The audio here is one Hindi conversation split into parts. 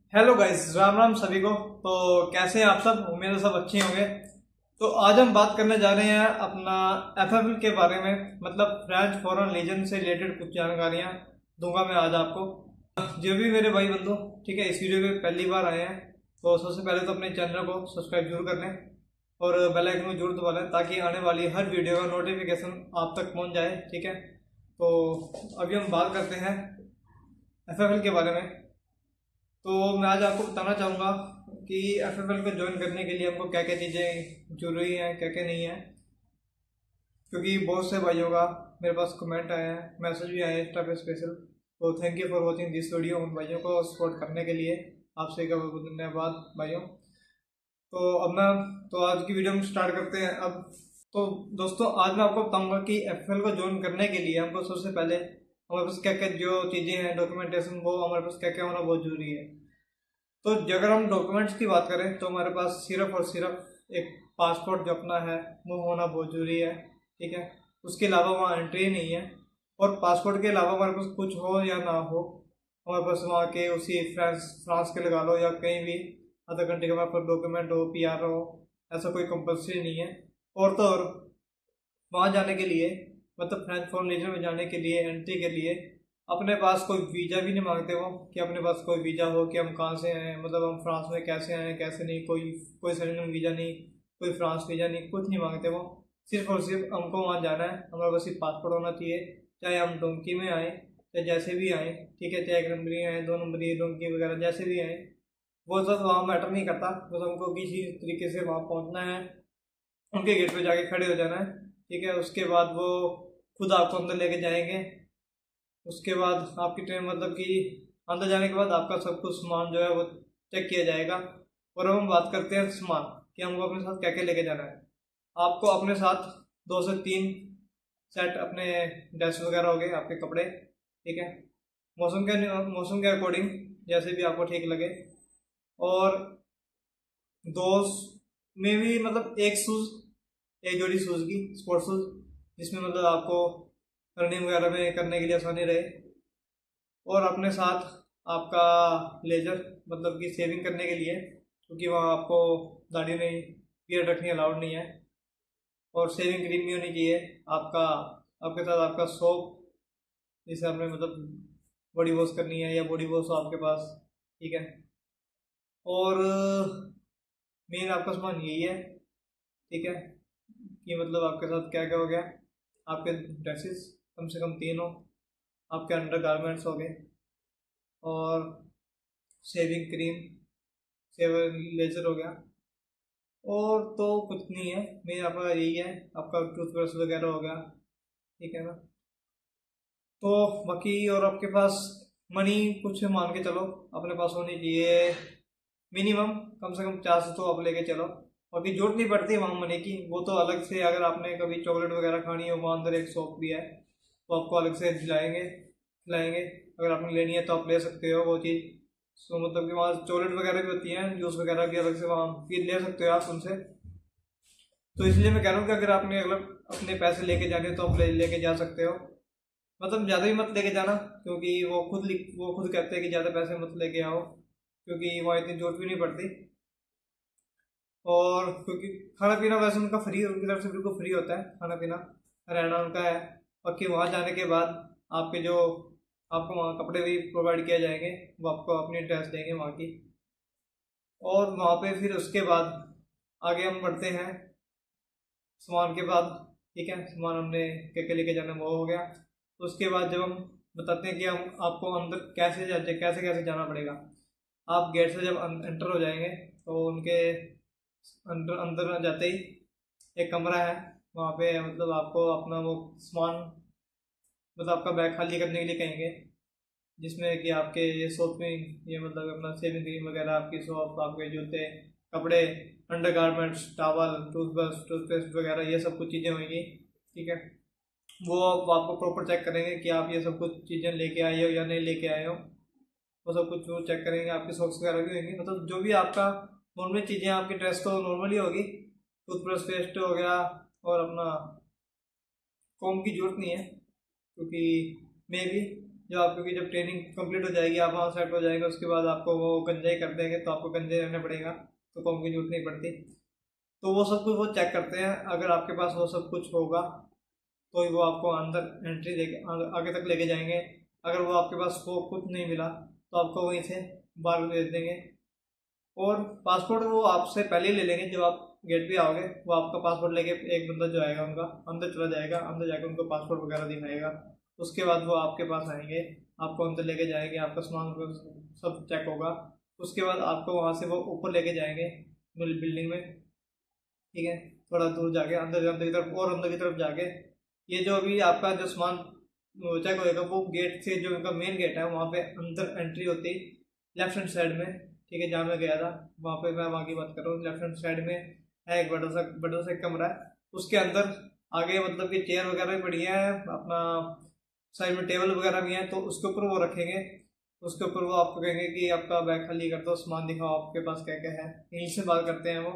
हेलो गाइस, राम राम सभी को। तो कैसे हैं आप सब? उम्मीद है सब अच्छे होंगे। तो आज हम बात करने जा रहे हैं अपना एफएफएल के बारे में, मतलब फ्रेंच फॉरेन लीजन से रिलेटेड कुछ जानकारियां दूंगा मैं आज आपको। जो भी मेरे भाई बंधु ठीक है इस वीडियो पे पहली बार आए हैं तो सबसे पहले तो अपने चैनल को सब्सक्राइब जरूर कर लें और बेल आइकन को जरूर दबा लें ताकि आने वाली हर वीडियो का नोटिफिकेशन आप तक पहुंच जाए। ठीक है, तो अभी हम बात करते हैं एफएफएल के बारे में। तो मैं आज आपको बताना चाहूँगा कि एफएफएल को ज्वाइन करने के लिए हमको क्या क्या चीज़ें जरूरी हैं, क्या क्या नहीं है। क्योंकि बहुत से भाइयों का मेरे पास कमेंट आया है, मैसेज भी आया है इंस्टा पे स्पेशल। तो thank you for watching this video. उन भाइयों को सपोर्ट करने के लिए आपसे का बहुत धन्यवाद भाइयों। तो अब मैं तो आज की वीडियो में स्टार्ट करते हैं अब। तो दोस्तों आज मैं आपको बताऊंगा कि एफएफएल को ज्वाइन करने के लिए हमको सबसे पहले हमारे पास क्या क्या जो चीज़ें हैं डॉक्यूमेंटेशन, वो हमारे पास क्या क्या होना बहुत जरूरी है। तो अगर हम डॉक्यूमेंट्स की बात करें तो हमारे पास सिर्फ और सिर्फ एक पासपोर्ट जो अपना है वो होना बहुत जरूरी है। ठीक है, उसके अलावा वहाँ एंट्री नहीं है। और पासपोर्ट के अलावा हमारे पास कुछ हो या ना हो, हमारे पास वहाँ के उसी फ्रांस के लगा लो या कहीं भी अदर कंट्री का हमारे पास डॉक्यूमेंट हो, पीआर हो, ऐसा कोई कंपल्सरी नहीं है। और तो और वहाँ जाने के लिए, मतलब फ्रेंच फॉरेन रीजन में जाने के लिए, एंट्री के लिए अपने पास कोई वीज़ा भी नहीं मांगते वो कि अपने पास कोई वीज़ा हो कि हम कहाँ से आए, मतलब हम फ्रांस में कैसे आए कैसे नहीं। कोई कोई सेरेनियन वीज़ा नहीं, कोई फ्रांस वीज़ा नहीं, कुछ नहीं मांगते वो। सिर्फ और सिर्फ हमको वहाँ जाना है, हमारे पास सिर्फ पासपोर्ट होना चाहिए। चाहे हम डोंकी में आए चाहे जैसे भी आए, ठीक है, चाहे 1 नंबरी आए, 2 नंबरी, डोंकी वगैरह जैसे भी आए, वो सब वहाँ मैटर नहीं करता। बस हमको किसी तरीके से वहाँ पहुँचना है, उनके गेट पे जाके खड़े हो जाना है। ठीक है, उसके बाद वो खुद आपको अंदर लेके जाएंगे। उसके बाद आपकी ट्रेन, मतलब कि अंदर जाने के बाद आपका सब कुछ सामान जो है वो चेक किया जाएगा। और अब हम बात करते हैं सामान कि हमको अपने साथ क्या क्या लेके जाना है। आपको अपने साथ 2 से 3 सेट अपने ड्रेस वगैरह हो गए, आपके कपड़े। ठीक है, मौसम के अकॉर्डिंग जैसे भी आपको ठीक लगे। और दो में भी, मतलब एक शूज, एक जोड़ी शूज की, स्पोर्ट्स शूज, जिसमें मतलब आपको रनिंग वगैरह में करने के लिए आसानी रहे। और अपने साथ आपका लेजर, मतलब कि सेविंग करने के लिए, क्योंकि वहाँ आपको दाढ़ी नहीं, बियर्ड रखनी अलाउड नहीं है। और सेविंग क्रीम भी होनी चाहिए आपका, आपके साथ आपका सोप, जिसे आपने मतलब बॉडी वॉश करनी है या बॉडी वॉश हो आपके पास। ठीक है, और मेन आपका सामान यही है। ठीक है, कि मतलब आपके साथ क्या क्या हो गया, आपके ड्रेसेस कम से कम 3 हो, आपके अंडर गारमेंट्स हो गए, और शेविंग क्रीम, शेवर लेजर हो गया। और तो कुछ नहीं है, मेन आपका यही है, आपका टूथब्रश वगैरह हो गया। ठीक है ना, तो बाकी और आपके पास मनी कुछ मान के चलो अपने पास होनी चाहिए मिनिमम, कम से कम 4 से तो आप लेके चलो। बाकी जरूरत नहीं पड़ती वहाँ मनी की, वो तो अलग से, अगर आपने कभी चॉकलेट वगैरह खानी हो, वहाँ अंदर एक शॉप भी है, तो आपको अलग से दिलाएंगे खिलाएंगे। अगर आपने लेनी है तो आप ले सकते हो वो चीज़। तो मतलब कि वहाँ चॉकलेट वगैरह भी होती हैं, जूस वगैरह भी अलग से वहाँ भी ले सकते हो आप उनसे। तो इसलिए मैं कह रहा हूँ कि अगर आपने अगर अपने पैसे लेके जाने तो आप लेके जा सकते हो। मतलब ज़्यादा भी मत लेके जाना, क्योंकि वो खुद कहते हैं कि ज़्यादा पैसे मत लेके आओ, क्योंकि वहाँ इतनी जरूरत भी नहीं पड़ती। और क्योंकि खाना पीना वैसे उनका फ्री, उनकी तरफ से बिल्कुल फ्री होता है, खाना पीना रहना उनका है। बाकी वहाँ जाने के बाद आपके जो, आपको वहाँ कपड़े भी प्रोवाइड किए जाएंगे, वो आपको अपनी ड्रेस देंगे वहाँ की। और वहाँ पे फिर उसके बाद आगे हम बढ़ते हैं सामान के बाद। ठीक है, सामान हमने क्या क्या लेके जाना वो हो गया। तो उसके बाद जब हम बताते हैं कि हम आपको अंदर कैसे कैसे जाना पड़ेगा। आप गेट से जब एंटर हो जाएंगे तो उनके अंदर अंदर जाते ही एक कमरा है, वहाँ पे मतलब आपको अपना वो सामान, मतलब आपका बैग खाली करने के लिए कहेंगे, जिसमें कि आपके ये शॉपिंग, ये मतलब अपना सेविंग क्रीम वगैरह, आपकी शॉप, आपके जूते, कपड़े, undergarments, towel, toothbrush, toothpaste वगैरह, ये सब कुछ चीज़ें होंगी। ठीक है, वो आपको प्रॉपर चेक करेंगे कि आप ये सब कुछ चीज़ें लेके आए हो या नहीं लेके आए हो। वो सब कुछ वो चेक करेंगे। आपकी सॉक्स वगैरह भी होंगी, मतलब जो भी आपका नॉर्मल चीज़ें, आपकी ड्रेस तो नॉर्मली होगी, टूथब्रश पेस्ट हो गया, और अपना कॉम की जरूरत नहीं है क्योंकि मे भी जब आपकी जब ट्रेनिंग कंप्लीट हो जाएगी, आप वहाँ सेट हो जाएंगे, उसके बाद आपको वो गंजाई कर देंगे, तो आपको गंजाई रहना पड़ेगा, तो कौन की जरूरत नहीं पड़ती। तो वो सब कुछ वो चेक करते हैं, अगर आपके पास वो सब कुछ होगा तो ही वो आपको अंदर एंट्री देके आगे तक लेके जाएंगे। अगर वो आपके पास वो कुछ नहीं मिला तो आपको वहीं से बाहर भेज देंगे। और पासपोर्ट वो आपसे पहले ही ले लेंगे, जब आप गेट पे आओगे वो आपका पासपोर्ट लेके एक बंदा जो आएगा उनका अंदर चला जाएगा, अंदर जाकर उनको पासपोर्ट वगैरह दिखाएगा। उसके बाद वो आपके पास आएंगे, आपको अंदर लेके जाएंगे, आपका सामान सब चेक होगा। उसके बाद आपको वहाँ से वो ऊपर लेके जाएंगे बिल्डिंग में, ठीक है, थोड़ा दूर जाके अंदर अंदर की तरफ, और अंदर की तरफ जाके ये जो अभी आपका जो सामान चेक होएगा वो गेट से, जो उनका मेन गेट है वहाँ पे अंदर एंट्री होती है लेफ्ट हैंड साइड में, ठीक है, जहाँ मैं गया था वहाँ पे, मैं वहाँ की बात कर रहा हूँ। लेफ्ट हैंड साइड में है एक बड़ा सा कमरा है, उसके अंदर आगे मतलब कि चेयर वगैरह भी पड़ी है, अपना साइड में टेबल वगैरह भी है, तो उसके ऊपर वो रखेंगे। उसके ऊपर वो आपको कहेंगे कि आपका बैग खाली कर दो, सामान दिखाओ आपके पास क्या क्या है, इंग्लिश में बात करते हैं वो।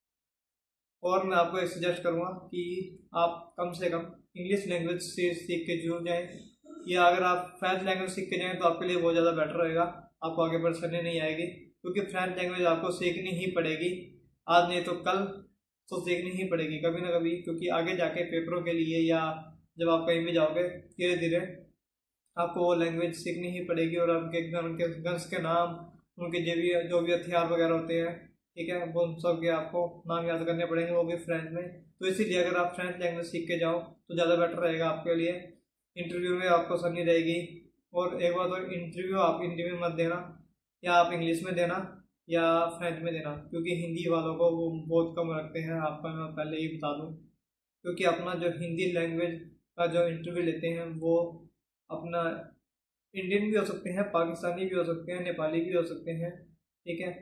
और मैं आपको सजेस्ट करूँगा कि आप कम से कम इंग्लिश लैंग्वेज से सीख के जरूर जाएँ, या अगर आप फ्रेंच लैंग्वेज सीख के जाएँ तो आपके लिए बहुत ज़्यादा बेटर रहेगा, आपको आगे परेशानी नहीं आएगी, क्योंकि फ्रेंच लैंग्वेज आपको सीखनी ही पड़ेगी, आज नहीं तो कल तो सीखनी ही पड़ेगी कभी ना कभी, क्योंकि आगे जाके पेपरों के लिए या जब आप कहीं भी जाओगे धीरे धीरे आपको वो लैंग्वेज सीखनी ही पड़ेगी। और उनके गन्स के नाम, उनके जो भी हथियार वगैरह होते हैं, ठीक है, वो सब के आपको नाम याद करने पड़ेंगे, वो भी फ्रेंच में। तो इसीलिए अगर आप फ्रेंच लैंग्वेज सीख के जाओ तो ज़्यादा बेटर रहेगा आपके लिए, इंटरव्यू में आपको आसानी रहेगी। और एक बात और, इंटरव्यू आप हिंदी में मत देना, या आप इंग्लिश में देना या फ्रेंच में देना, क्योंकि हिंदी वालों को वो बहुत कम रखते हैं, आपका मैं पहले ही बता दूँ। क्योंकि अपना जो हिंदी लैंग्वेज का जो इंटरव्यू लेते हैं वो अपना इंडियन भी हो सकते हैं, पाकिस्तानी भी हो सकते हैं, नेपाली भी हो सकते हैं, ठीक है।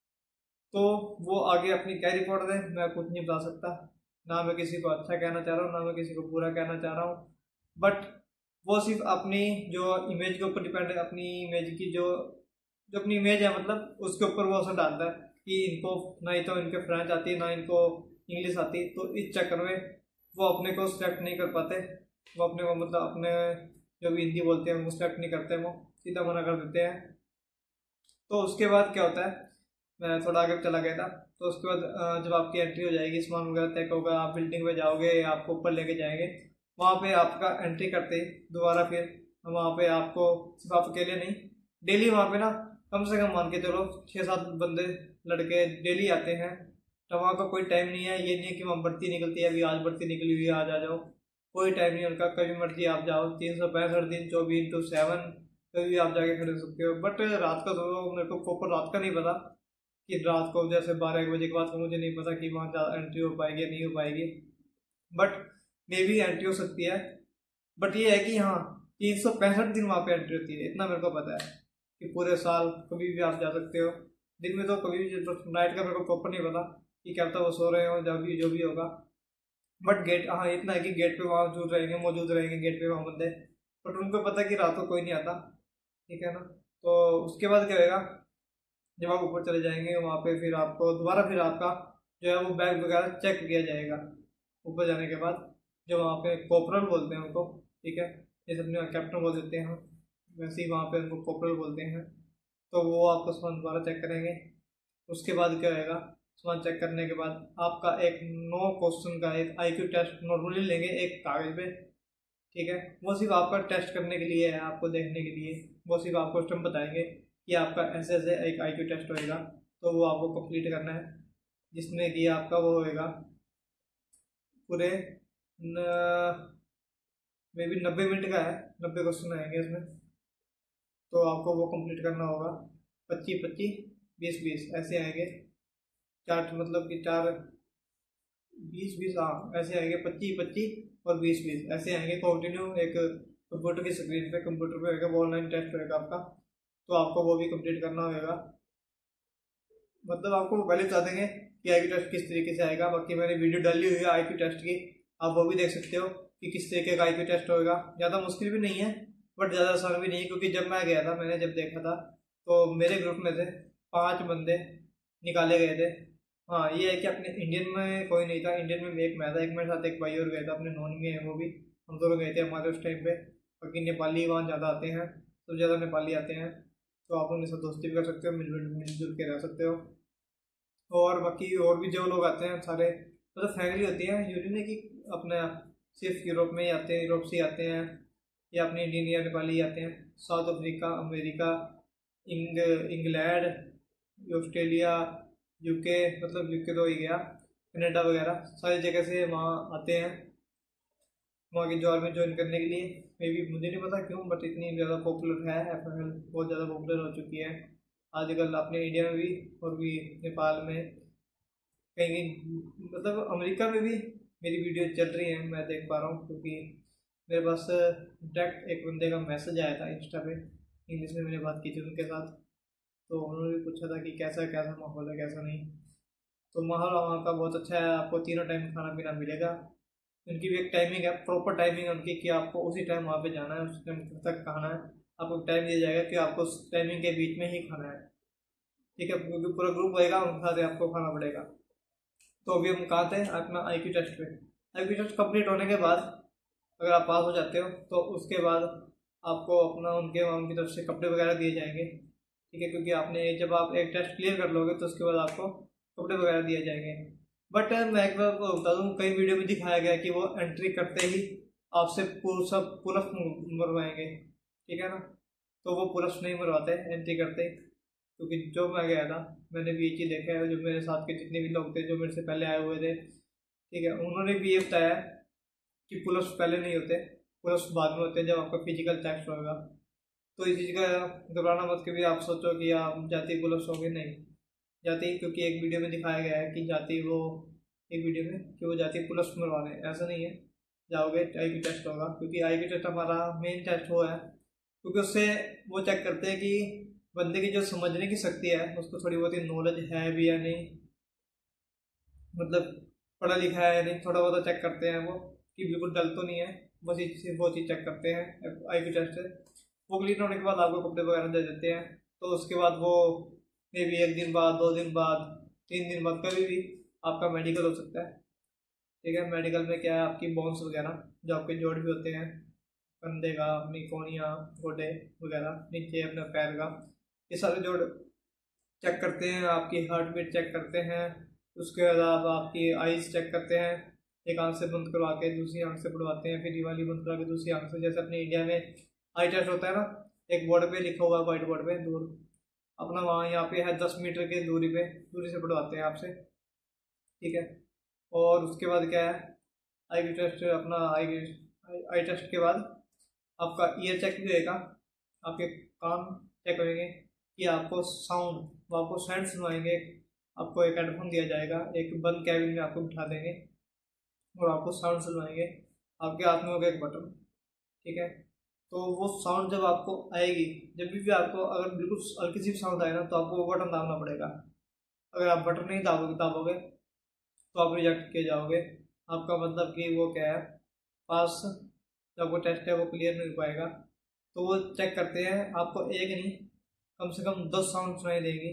तो वो आगे अपनी क्या रिपोर्ट दें मैं कुछ नहीं बता सकता, ना मैं किसी को अच्छा कहना चाह रहा हूँ, ना मैं किसी को बुरा कहना चाह रहा हूँ, बट वो सिर्फ अपनी जो इमेज के ऊपर डिपेंड है, अपनी इमेज की जो जो अपनी इमेज है मतलब उसके ऊपर वो असर डालता है कि इनको ना ही तो इनके फ्रेंच आती है ना इनको इंग्लिश आती, तो इस चक्कर में वो अपने को सिलेक्ट नहीं कर पाते, वो अपने को मतलब अपने जो भी हिंदी बोलते हैं वो सिलेक्ट नहीं करते, वो सीधा मना कर देते हैं। तो उसके बाद क्या होता है, मैं थोड़ा आगे चला गया था, तो उसके बाद जब आपकी एंट्री हो जाएगी, सामान वगैरह तय होगा, आप बिल्डिंग पे जाओगे, आपको ऊपर लेके जाएंगे, वहाँ पे आपका एंट्री करते ही दोबारा फिर वहाँ पे आपको सिर्फ आप अकेले नहीं, डेली वहाँ पे ना कम से कम मान के चलो 6-7 बंदे लड़के डेली आते हैं। तो वहाँ का कोई टाइम नहीं है, ये नहीं है कि वहाँ भर्ती निकलती है, अभी आज भर्ती निकली हुई है आज आ जाओ, कोई टाइम नहीं उनका, कभी मर्जी आप जाओ, 365 दिन 24x7 कभी भी आप जाके खड़े हो सकते हो। बट रात का तो मेरे को प्रॉपर रात का नहीं पता कि रात को जैसे 12-1 बजे के बाद तो मुझे नहीं पता कि वहाँ एंट्री हो पाएगी या नहीं हो पाएगी, बट मे भी एंट्री हो सकती है। बट ये है कि हाँ 365 दिन वहाँ पे एंट्री होती है, इतना मेरे को पता है कि पूरे साल कभी भी आप जा सकते हो। दिन में तो कभी भी, तो नाइट का मेरे को प्रॉपर नहीं पता कि क्या पता वो सो रहे हो जो भी होगा। बट गेट, हाँ इतना है कि गेट पे वहाँ मौजूद रहेंगे गेट पे वहाँ बंदे, बट उनको पता है कि रात को कोई नहीं आता, ठीक है ना। तो उसके बाद क्या होगा, जब आप ऊपर चले जाएंगे वहाँ पे फिर आपको दोबारा फिर आपका जो है वो बैग वगैरह चेक किया जाएगा ऊपर जाने के बाद, जो वहाँ पे कॉपरल बोलते हैं उनको, ठीक है, जैसे अपने कैप्टन बोल देते हैं वैसे ही वहाँ पे उनको कॉपरल बोलते हैं। तो वो आपका सामान दोबारा चेक करेंगे। उसके बाद क्या होगा, सामान चेक करने के बाद आपका एक 9 क्वेश्चन का एक IQ टेस्ट नॉर्मली लेंगे एक कागज पे, ठीक है, वो सिर्फ आपका टेस्ट करने के लिए है, आपको देखने के लिए, वो सिर्फ आपको स्टेप बताएंगे कि आपका ऐसे ऐसे एक IQ टेस्ट होएगा, तो वो आपको कंप्लीट करना है, जिसमें कि आपका वो होएगा पूरे मे बी 90 मिनट का है, 90 क्वेश्चन आएंगे इसमें, तो आपको वो कंप्लीट करना होगा। 25-25 20-20 ऐसे आएंगे, चार मतलब कि 4 20-20, हाँ ऐसे आएंगे, 25-25 और 20-20 ऐसे आएंगे कंटिन्यू, एक कंप्यूटर की स्क्रीन पे, कंप्यूटर पे होगा, वो ऑनलाइन टेस्ट होगा आपका, तो आपको वो भी कंप्लीट करना होगा। मतलब आपको पहले बता देंगे कि IQ टेस्ट किस तरीके से आएगा, बाकी मैंने वीडियो डाली हुई है IQ टेस्ट की, आप वो भी देख सकते हो कि किस तरीके का IQ टेस्ट होगा। ज़्यादा मुश्किल भी नहीं है बट ज़्यादा आसान भी नहीं है, क्योंकि जब मैं गया था, मैंने जब देखा था तो मेरे ग्रुप में से 5 बंदे निकाले गए थे। हाँ ये है कि अपने इंडियन में कोई नहीं था, इंडियन में एक मैं था, एक मेरे साथ एक भाई और गया था, अपने नॉन में है वो भी, हम दोनों गए थे हमारे उस टाइम पे। बाकी नेपाली वहाँ ज़्यादा आते हैं, सबसे ज़्यादा नेपाली आते हैं, तो आप उनके साथ दोस्ती भी कर सकते हो, मिलजुल के रह सकते हो। और बाकी और भी जो लोग आते हैं सारे मतलब फैमिली होती है, यूनियन है कि अपना सिर्फ यूरोप में ही आते हैं, यूरोप से ही आते हैं, या अपने इंडियन या नेपाली आते हैं। South Africa, America, England, Australia, UK, मतलब यूके तो ही गया, कनाडा वगैरह सारी जगह से वहाँ आते हैं वहाँ की जॉब में ज्वाइन करने के लिए। मे भी मुझे नहीं पता क्यों, बट इतनी ज़्यादा पॉपुलर है FFL, बहुत ज़्यादा पॉपुलर हो चुकी है आजकल अपने इंडिया में भी, और भी नेपाल में, कहीं कहीं मतलब अमेरिका में भी मेरी वीडियो चल रही है, मैं देख पा रहा हूँ, क्योंकि मेरे पास डायरेक्ट एक बंदे का मैसेज आया था इंस्टा पे, इंग्लिश में मैंने बात की थी उनके साथ, तो उन्होंने भी पूछा था कि कैसा कैसा माहौल है कैसा नहीं। तो माहौल वहाँ का बहुत अच्छा है, आपको तीनों टाइम खाना पीना मिलेगा। उनकी भी एक टाइमिंग है, प्रॉपर टाइमिंग है उनकी, कि आपको उसी टाइम वहाँ पे जाना है, उस टाइम तक खाना है, आपको टाइम दिया जाएगा कि आपको उस टाइमिंग के बीच में ही खाना है, ठीक है, क्योंकि पूरा ग्रुप रहेगा उनके साथ आपको खाना पड़ेगा। तो अभी हम कहाँ थे अपना IQ टेस्ट पे। IQ टेस्ट कंप्लीट होने के बाद अगर आप पास हो जाते हो तो उसके बाद आपको अपना उनकी तरफ से कपड़े वगैरह दिए जाएंगे, ठीक है, क्योंकि आपने जब आप एक टेस्ट क्लियर कर लोगे तो उसके बाद आपको कपड़े वगैरह दिए जाएंगे। बट मैं एक बार को बता दूँ, कई वीडियो में दिखाया गया कि वो एंट्री करते ही आपसे पुलअप मरवाएंगे, ठीक है ना, तो वो पुलअप्स नहीं मरवाते एंट्री करते ही, क्योंकि जो मैं गया था मैंने भी ये चीज़ देखा है, जो मेरे साथ के जितने भी लोग थे जो मेरे से पहले आए हुए थे, ठीक है, उन्होंने भी ये बताया कि पुलअप्स पहले नहीं होते, पुलअप्स बाद में होते हैं जब आपका फिजिकल टेस्ट होगा। तो इस चीज़ का घबराना मत, कभी आप सोचो कि आप जाती पुलअप्स होंगे, नहीं जाती, क्योंकि एक वीडियो में दिखाया गया है कि जाती वो, एक वीडियो में कि वो जाती पुलअप्स मरवाने, ऐसा नहीं है, जाओगे IQ टेस्ट होगा, क्योंकि IQ टेस्ट हमारा मेन टेस्ट वो है, क्योंकि उससे वो चेक करते हैं कि बंदे की जो समझने की शक्ति है उसको थोड़ी बहुत ही नॉलेज है भी या नहीं, मतलब पढ़ा लिखा है या नहीं, थोड़ा बहुत चेक करते हैं वो कि बिल्कुल डल तो नहीं है, बस सिर्फ वो चीज़ चेक करते हैं IQ टेस्ट से। वो क्लियर होने के बाद आपको कपड़े वगैरह दे देते हैं, तो उसके बाद वो मे भी 1 दिन बाद, 2 दिन बाद, 3 दिन बाद कभी भी आपका मेडिकल हो सकता है, ठीक है। मेडिकल में क्या है, आपकी बोन्स वगैरह जो आपके जोड़ भी होते हैं, कंधे का, अपनी कोहनियाँ, गोडे वगैरह, नीचे अपने पैर का, ये सारे जोड़ चेक करते हैं, आपकी हार्ट बीट चेक करते हैं, उसके बाद आपकी आईज चेक करते हैं, एक आंख से बंद करवा के दूसरी आंख से पढ़वाते हैं, फिर ये वाली बंद करवा के दूसरी आंख से, जैसे अपने इंडिया में आई टेस्ट होता है ना, एक बोर्ड पे लिखा हुआ है, व्हाइट बोर्ड पे दूर, अपना वहाँ यहाँ पे है 10 मीटर की दूरी से पढ़वाते हैं आपसे, ठीक है। और उसके बाद क्या है, आई टेस्ट, अपना आई टेस्ट के बाद आपका ईयर चेक भी होगा, आपके कान चेक करेंगे कि आपको साउंड, वो आपको साउंड सुनाएंगे, आपको एक हेडफोन दिया जाएगा, एक बंद कैबिन में आपको बिठा देंगे और आपको साउंड सुनवाएंगे, आपके हाथ में होगा एक बटन, ठीक है। तो वो साउंड जब आपको आएगी, जब भी आपको अगर बिल्कुल हल्की सी साउंड आए ना, तो आपको वो बटन दाबना पड़ेगा, अगर आप बटन नहीं दाबोगे तो आप रिजेक्ट किए जाओगे, आपका मतलब कि वो क्या है, पास, जो आपको टेस्ट है वो क्लियर नहीं हो पाएगा। तो वो चेक करते हैं, आपको एक नहीं कम से कम 10 साउंड सुनाई देगी,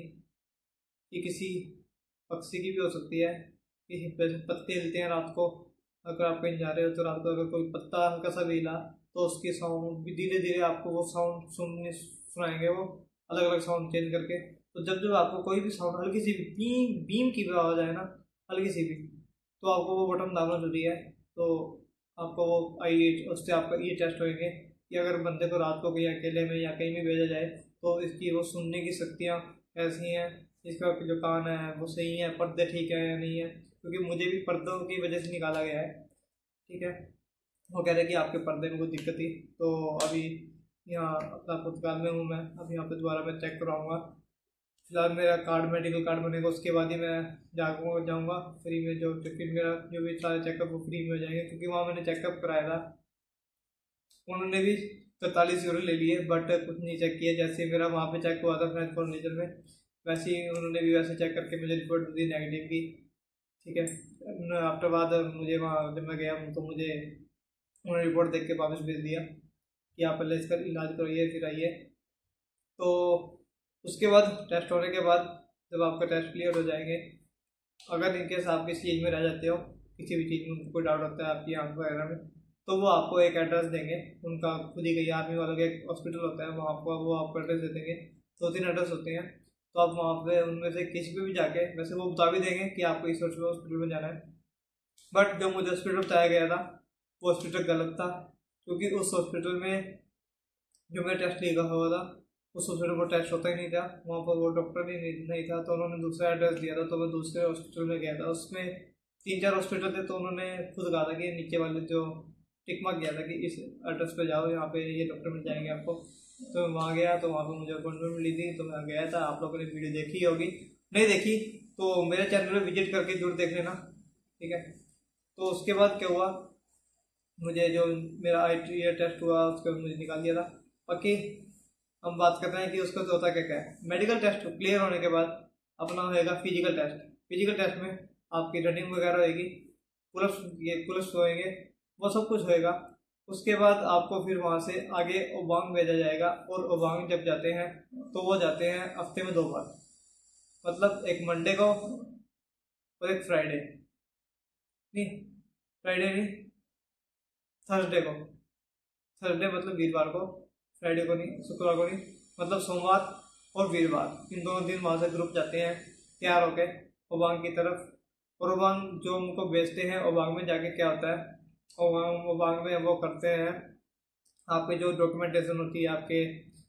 कि किसी पक्षी की भी हो सकती है, कि पत्ते हिलते हैं रात को, अगर आप कहीं जा रहे हो तो रात को अगर कोई पत्ता हल्का सा भी हिला तो उसकी साउंड भी धीरे धीरे आपको वो साउंड सुनाएंगे, वो अलग अलग साउंड चेंज करके। तो जब जब आपको कोई भी साउंड हल्की सी भी बीम की भी आवाज़ आए ना, हल्की सी भी, तो आपको वो बटन दबाना जरूरी है। तो आपको वो उससे आपका ये टेस्ट होंगे कि अगर बंदे को रात को कहीं अकेले में या कहीं भी भेजा जाए तो इसकी वो सुनने की शक्तियाँ कैसी हैं, इसका जो कान है वो सही है, पर्दे ठीक है या नहीं है, क्योंकि मुझे भी पर्दों की वजह से निकाला गया है, ठीक है। वो कह रहे कि आपके पर्दे में कोई दिक्कत थी, तो अभी यहाँ अपना पुर्तगाल में हूँ मैं, अब यहाँ पे दोबारा मैं चेक कराऊँगा। फिलहाल मेरा कार्ड, मेडिकल कार्ड बनेगा, उसके बाद ही मैं जाऊँगा फ्री में, जो फिर मेरा जो भी सारे चेकअप वो फ्री में हो जाएंगे, क्योंकि वहाँ मैंने चेकअप कराया था, उन्होंने भी 43 यूरो ले लिए, बट कुछ नहीं चेक किया, जैसे मेरा वहाँ पे चेक हुआ था फ्रेंच फर्नीचर में, वैसे ही उन्होंने भी वैसे चेक करके मुझे रिपोर्ट दी नेगेटिव की, ठीक है। आफ्टर बाद मुझे वहाँ जब मैं गया तो मुझे उन्होंने रिपोर्ट देख के वापस भेज दिया कि आप पहले इसका इलाज कराइए फिर आइए। तो उसके बाद टेस्ट होने के बाद जब आपका टेस्ट क्लियर हो जाएंगे, अगर इनकेस आप किसी चीज़ में रह जाते हो, किसी भी चीज़ में कोई डाउट होता है आपकी आंख वगैरह में, तो वो आपको एक एड्रेस देंगे, उनका खुद ही कहीं आर्मी वालों का एक हॉस्पिटल होता है, वहाँ पर वो आपको एड्रेस दे देंगे। 2-3 एड्रेस होते हैं, तो आप वहाँ पे उनमें से किसी पे भी जाके, वैसे वो बता भी देंगे कि आपको इस हॉस्पिटल में जाना है, बट जो मुझे हॉस्पिटल बताया गया था वो हॉस्पिटल गलत था, क्योंकि उस हॉस्पिटल में जो मैं टेस्ट लिखा हुआ था उस हॉस्पिटल पर टेस्ट होता ही नहीं था, वहाँ पर वो डॉक्टर भी नहीं था, तो उन्होंने दूसरा एड्रेस दिया था, तो मैं दूसरे हॉस्पिटल में गया था। उसमें 3-4 हॉस्पिटल थे, तो उन्होंने खुद कहा था कि नीचे वाले जो टिक मार्क किया था कि इस एड्रेस पे जाओ, यहाँ पे ये डॉक्टर मिल जाएंगे आपको। तो मैं वहाँ गया, तो वहाँ पर मुझे अपॉइंटमेंट मिली थी, तो मैं गया था। आप लोगों ने वीडियो देखी होगी, नहीं देखी तो मेरे चैनल पर विजिट करके जरूर देख लेना, ठीक है। तो उसके बाद क्या हुआ, मुझे जो मेरा ITR टेस्ट हुआ उसके बाद मुझे निकाल दिया था। बाकी हम बात कर रहे हैं कि उसका तो होता क्या क्या है। मेडिकल टेस्ट क्लियर होने के बाद अपना होएगा फिजिकल टेस्ट। फिजिकल टेस्ट में आपकी रनिंग वगैरह होएगी, पुलअप्स होएंगे, वो सब कुछ होएगा। उसके बाद आपको फिर वहाँ से आगे ओबांग भेजा जाएगा, और ओबांग जब जाते हैं तो वो जाते हैं हफ्ते में 2 बार, मतलब एक मंडे को और एक फ्राइडे, नहीं फ्राइडे नहीं, थर्सडे को। थर्सडे मतलब वीरवार को, फ्राइडे को नहीं, शुक्रवार को नहीं, मतलब सोमवार और वीरवार, इन दोनों दिन वहाँ से ग्रुप जाते हैं तैयार होके ओबांग की तरफ। और ओबांग जो उनको भेजते हैं, ओबांग में जाके क्या होता है, ओबांग में वो करते हैं आपके जो डॉक्यूमेंटेशन होती है, आपके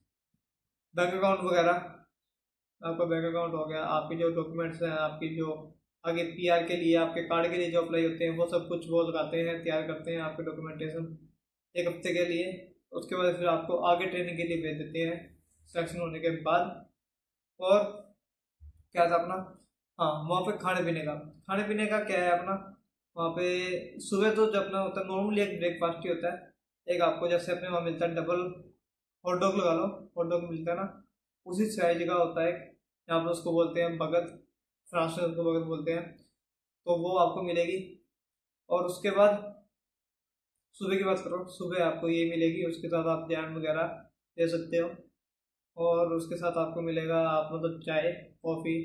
बैंक अकाउंट वगैरह, आपका बैंक अकाउंट हो गया, आपके जो डॉक्यूमेंट्स हैं, आपकी जो आगे PR के लिए, आपके कार्ड के लिए जो अप्लाई होते हैं, वो सब कुछ वो लगाते हैं, तैयार करते हैं आपके डॉक्यूमेंटेशन 1 हफ्ते के लिए। उसके बाद फिर आपको आगे ट्रेनिंग के लिए भेज देते हैं सिलेक्शन होने के बाद। और क्या था अपना, हाँ वहाँ पे खाने पीने का क्या है अपना, वहाँ पे सुबह तो जब अपना होता है नॉर्मली एक ब्रेकफास्ट ही होता है, एक आपको जैसे अपने वहाँ मिलता है डबल हॉट डॉग लगा लो, हॉट डॉग मिलता है ना, उसी साइज का होता है, यहाँ पे उसको बोलते हैं बगत, फ्रांस में उसको बगत बोलते हैं, तो वो आपको मिलेगी। और उसके बाद सुबह की बात करो, सुबह आपको ये मिलेगी, उसके साथ आप जैम वगैरह ले सकते हो, और उसके साथ आपको मिलेगा आप मतलब चाय, कॉफ़ी,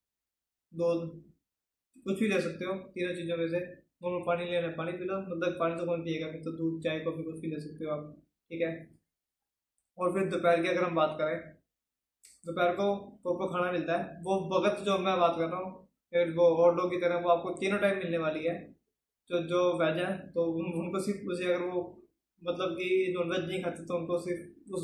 दूध, कुछ भी ले सकते हो तीनों चीज़ों में से। नॉर्मल पानी लेना है पानी पी लो, मतलब पानी तो कौन पिएगा, फिर तो दूध चाय कॉफ़ी कुछ भी ले सकते हो आप, ठीक है। और फिर दोपहर की अगर हम बात करें, दोपहर को प्रॉपर खाना मिलता है, वो वक्त जो मैं बात कर रहा हूँ, फिर वो हॉट डॉग की तरह वो आपको तीनों टाइम मिलने वाली है। जो वेज है तो उनको सिर्फ उसे, अगर वो मतलब कि नॉन वेज नहीं खाते तो उनको सिर्फ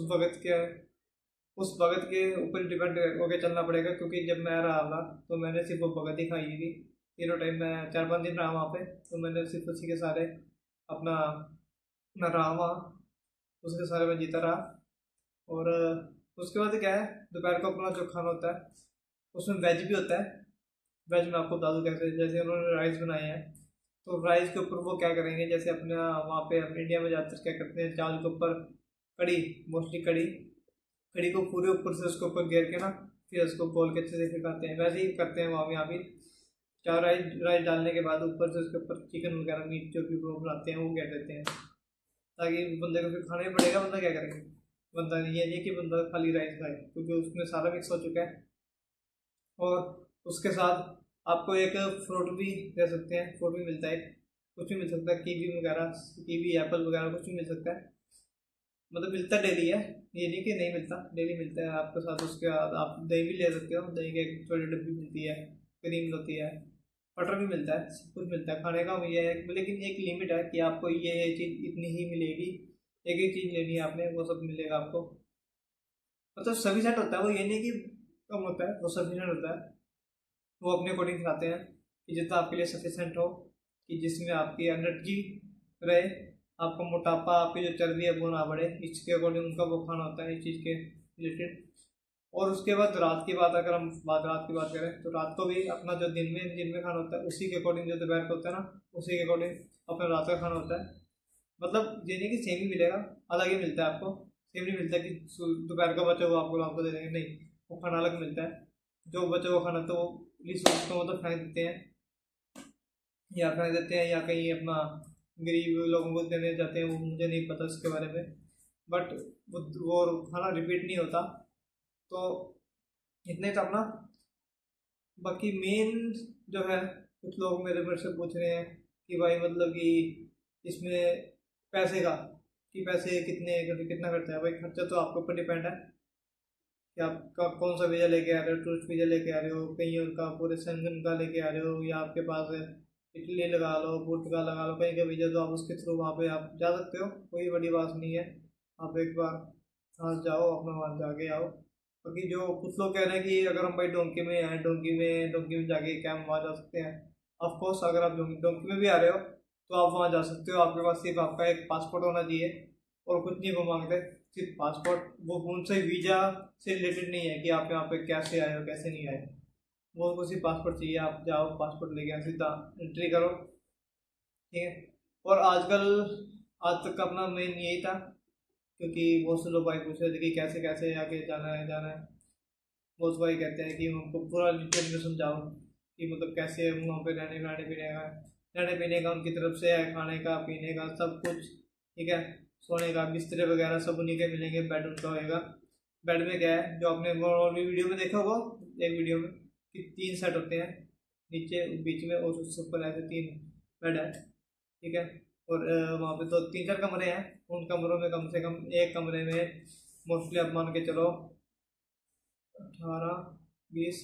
उस वक्त के ऊपर डिपेंड होकर चलना पड़ेगा, क्योंकि जब मैं रहा था तो मैंने सिर्फ वो भगत ही खाई थी तीनों टाइम। मैं 4-5 दिन रहा वहाँ पे, तो मैंने सिर्फ उसी के सारे अपना मैं रहा वहाँ, उसके सारे में जीता रहा। और उसके बाद क्या है, दोपहर को अपना जो खाना होता है उसमें वेज भी होता है। वेज में आपको बता दूँ कैसे, जैसे उन्होंने राइस बनाए हैं, तो राइस के ऊपर वो क्या करेंगे, जैसे अपने वहाँ पे अपने इंडिया में ज़्यादातर क्या करते हैं, चावल के ऊपर कड़ी, मोस्टली कड़ी, कड़ी को पूरे ऊपर से उसके ऊपर घेर के ना, फिर उसको गोल के अच्छे से सिखाते हैं, वैसे ही करते हैं वहाँ यहाँ भी। चार राइस राइस डालने के बाद ऊपर से उसके ऊपर चिकन वगैरह मीट जो भी वो बनाते हैं वो घेर देते हैं, ताकि बंदे को फिर खाना ही पड़ेगा, बंदा क्या करेगा, बंदा ये नहीं कि बंदा खाली राइस खाए, क्योंकि उसमें सारा मिक्स हो चुका है। और उसके साथ आपको एक फ्रूट भी दे सकते हैं, फ्रूट भी मिलता है, कुछ भी मिल सकता है, कीवी वगैरह, कीवी एप्पल वगैरह कुछ भी मिल सकता है, मतलब मिलता डेली है, ये नहीं कि नहीं मिलता, डेली मिलता है आपके साथ। उसके बाद आप दही भी ले सकते हो, दही की एक छोटी डब्बी मिलती है, क्रीम होती है, बटर भी मिलता है, सब कुछ मिलता है खाने का। ये है लेकिन एक लिमिट है कि आपको ये चीज़ इतनी ही मिलेगी, एक ही चीज़ लेनी है आपने, वो सब मिलेगा आपको, मतलब सफिशेंट होता है वो, ये नहीं कि कम होता है, वो सफिशेंट होता है। वो अपने अकॉर्डिंग खाते हैं कि जितना आपके लिए सफिशेंट हो, कि जिसमें आपकी एनर्जी रहे, आपका मोटापा, आपकी जो चर्बी है वो ना बढ़े, इसके अकॉर्डिंग उनका वो खाना होता है इस चीज़ के रिलेटेड। और उसके बाद रात की बात, अगर हम रात की बात करें, तो रात को भी अपना जो दिन में खाना होता है उसी के अकॉर्डिंग, जो दोपहर को होता है ना उसी के अकॉर्डिंग अपना रात का खाना होता है। मतलब ये नहीं कि सेम ही मिलेगा, अलग ही मिलता है आपको, सेम नहीं मिलता कि दोपहर का बचा हुआ आपको रात को दे देंगे, नहीं, वो खाना अलग मिलता है। जो बचा हुआ खाना तो वो तो फेंक देते हैं, या कहीं अपना गरीब लोगों को देने जाते हैं, वो मुझे नहीं पता उसके बारे में, बट वो खाना रिपीट नहीं होता। तो इतने था अपना। बाकी मेन जो है, कुछ लोग मेरे से पूछ रहे हैं कि भाई मतलब कि इसमें पैसे का, कि पैसे कितना खर्चा है। भाई खर्चा तो आपके ऊपर डिपेंड है कि आपका कौन सा वीज़ा लेके आ रहे हो, टूरिस्ट वीज़ा लेके आ रहे हो, कहीं उनका पूरे संगम का लेके आ रहे हो, या आपके पास इटली लगा लो, पुर्तगाल लगा लो, कहीं का वीज़ा, तो आप उसके थ्रू वहाँ पे आप जा सकते हो, कोई बड़ी बात नहीं है। आप एक बार वहाँ जाओ, अपना वहाँ जाके आओ। बाकी जो कुछ लोग कह रहे हैं कि अगर हम भाई डोंकी में आए, डोंकी में जाके क्या हम वहाँ जा सकते हैं। ऑफकोर्स अगर आप डोंकी में भी आ रहे हो तो आप वहाँ जा सकते हो। आपके पास सिर्फ आपका एक पासपोर्ट होना चाहिए और कुछ नहीं वो मांगते, सिर्फ पासपोर्ट। वो उनसे वीज़ा से रिलेटेड नहीं है कि आप यहाँ पे कैसे आए हो कैसे नहीं आए, वो उनको सिर्फ पासपोर्ट चाहिए। आप जाओ, पासपोर्ट लेके यहाँ सीधा एंट्री करो, ठीक है। और आजकल आज तक का अपना मेन यही था, क्योंकि बहुत से लोग भाई पूछ रहे थे कि कैसे कैसे आगे जाना है। बहुत भाई कहते हैं कि हमको पूरा डिटेल में समझाओ कि मतलब कैसे वहाँ पे रहने पीने का उनकी तरफ से है, खाने का पीने का सब कुछ, ठीक है। सोने का बिस्तर वगैरह सब उन्हीं के मिलेंगे, बेड उनका होएगा। बेड में क्या है, जो आपने और भी वीडियो में देखा होगा, एक वीडियो में, कि 3 सेट होते हैं, नीचे बीच में और उससे ऊपर ऐसे 3 बेड है, ठीक है। और वहाँ पे तो 3-4 कमरे हैं। उन कमरों में कम से कम एक कमरे में मोस्टली आप मान के चलो 18, 20,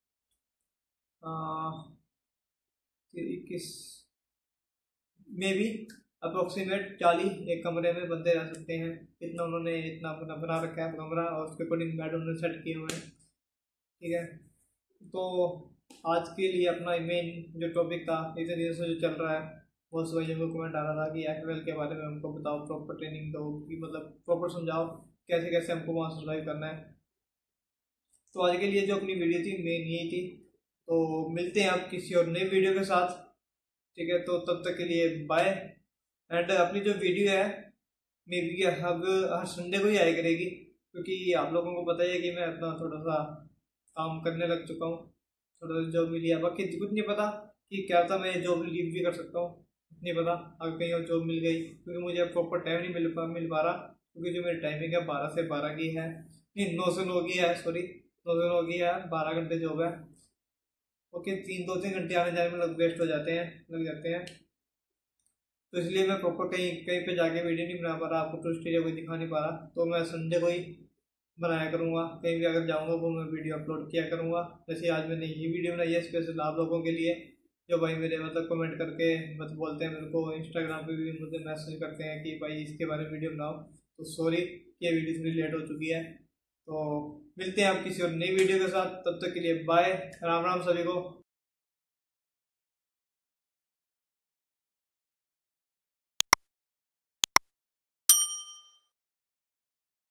21 में भी अप्रोक्सीमेट 40 एक कमरे में बंदे रह सकते हैं। इतना उन्होंने इतना अपना बना रखा है कमरा, और उसके अकॉर्डिंग बेड उन्होंने सेट किए हुए हैं, ठीक है। तो आज के लिए अपना मेन जो टॉपिक था, इतने दिन से जो चल रहा है, बहुत से भाइयों को कमेंट आ रहा था कि एफएल के बारे में हमको बताओ, प्रॉपर ट्रेनिंग दो, कि मतलब प्रॉपर समझाओ कैसे कैसे हमको वहाँ सर्वाइव करना है। तो आज के लिए जो अपनी वीडियो थी मेन यही थी। तो मिलते हैं आप किसी और नई वीडियो के साथ, ठीक है। तो तब तक के लिए बाय। एंड अपनी जो वीडियो है मे बी अब हर संडे को ही आया करेगी, क्योंकि आप लोगों को पता ही है कि मैं अपना थोड़ा सा काम करने लग चुका हूँ, थोड़ा सा जॉब मिली है। बाकी कुछ नहीं पता कि क्या था, मैं जॉब लीव भी कर सकता हूँ, नहीं पता अगर कहीं और जॉब मिल गई, क्योंकि मुझे प्रॉपर टाइम नहीं मिल पा रहा, क्योंकि जो मेरी टाइमिंग है 12 से 12 की है, नहीं 9 से 9 की है, सॉरी 9 से 9 की है, 12 घंटे जॉब है। ओके, 2-3 घंटे आने जाने में वेस्ट हो जाते हैं, लग जाते हैं। तो इसलिए मैं प्रॉपर कहीं कहीं पे जाके वीडियो नहीं बना पा रहा, आपको टूरिस्ट एरिया कोई दिखा नहीं पा रहा। तो मैं संडे को ही बनाया करूँगा, कहीं भी अगर जाऊँगा वो मैं वीडियो अपलोड किया करूँगा। जैसे आज मैंने ये वीडियो बनाई है स्पेशल आप लोगों के लिए, जो भाई मेरे मतलब कमेंट करके मतलब बोलते हैं मेरे को, इंस्टाग्राम पे भी मुझे मैसेज करते हैं कि भाई इसके बारे में वीडियो बनाओ। तो सॉरी कि ये वीडियो थोड़ी लेट हो चुकी है। तो मिलते हैं आप किसी और नई वीडियो के साथ, तब तक के लिए बाय, राम राम सभी को।